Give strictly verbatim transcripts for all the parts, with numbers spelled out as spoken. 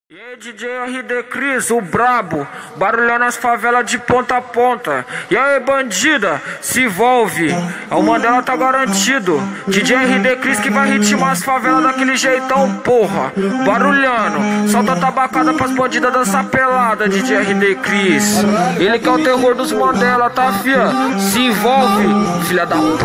E aí, D J R D Cris, o brabo, barulhando as favelas de ponta a ponta. E aí, bandida, se envolve, o Mandela tá garantido. D J R D Cris que vai ritmar as favelas daquele jeitão, porra. Barulhando, solta tabacada pras bandidas dançar pelada, D J R D Cris. Ele que é o terror dos Mandela, tá, fia? Se envolve, filha da puta.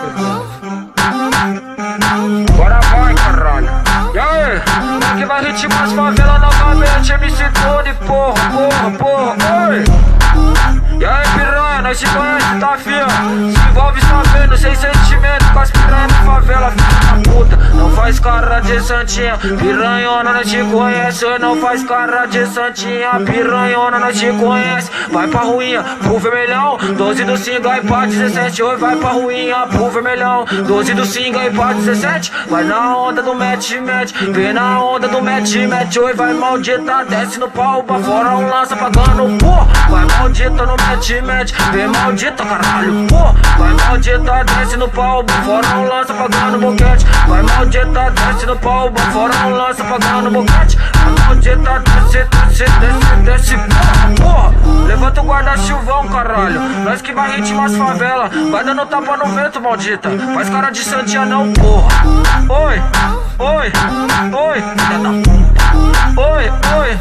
Bora vai, caralho. E aí, que vai ritmar as favelas novamente, M C Tony, porra, porra, porra, oi. E aí, piranha, nós se conhece, tá, fia? Se envolve sabendo, sem sentimento, com as piranhas na favela, filha da puta. Não faz cara de santinha, piranhona, nós te conhece. Não faz cara de santinha, piranhona, nós te conhece. Vai pra ruinha, pro vermelhão, doze do Singa e pá dezessete. Oi, vai pra ruinha, pro vermelhão, doze do Singa e pá dezessete. Vai na onda do match-match, vem na onda do match-match. Oi, vai maldita, desce no pau, pra fora um lança pagando, pô. Vai maldita no match-match, vem maldita, caralho, pô. Vai maldita, desce no pau, pra fora um lança pagando boquete. Vai maldita, desce no pau, pra fora um lança pagando boquete. Vai maldita, desce, desce, desce, desce, porra, porra. Levanta o guarda-chuvão, caralho. Nós que vai ritmar as favelas, vai dando tapa no vento, maldita. Faz cara de santinha não, porra. Oi, oi, oi, filha da puta. Oi, oi,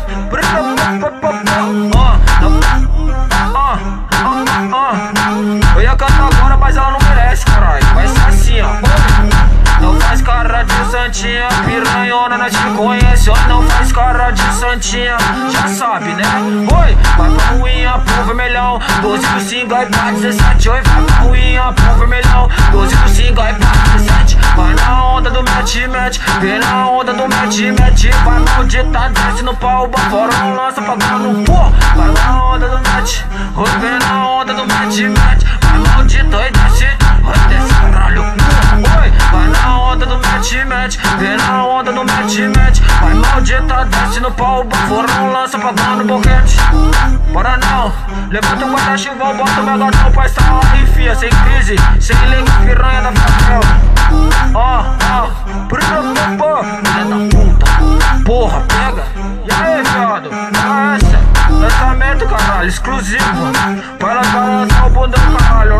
ó, ó, ó, ó. Eu ia cantar agora, mas ela não merece, caralho. Vai ser assim, ó. Não faz cara de santinha, piranhona, nós te conhece. Ó, não faz cara de santinha, já sabe, né? Oi, vai pra ruinha, pro vermelhão, doze do Singa e pá dezessete. Oi, vai pra ruinha, pro vermelhão, doze do Singa e pá dezessete. Vai na onda do match-match, vem na onda do match-match. Vai maldita, desce no pau, fora não lança pagando, pô. Vai na onda do match, oi, vem na onda do match-match. Vai maldita, oi, desce, oi, desce, caralho, oi. Vai na onda do match-match, vem na onda do match-match. Vai maldita, desce no pau, fora não lança pagando boquete. Bora não, levanta o guarda-chuvão, bota o megadão pra estar aí, fia. Sem crise, sem liga, piranha da favela. Ó, ó, filha da puta, porra, pega. E aí, viado, é essa? Lançamento, caralho, exclusivo. Para lançar o bundão, caralho.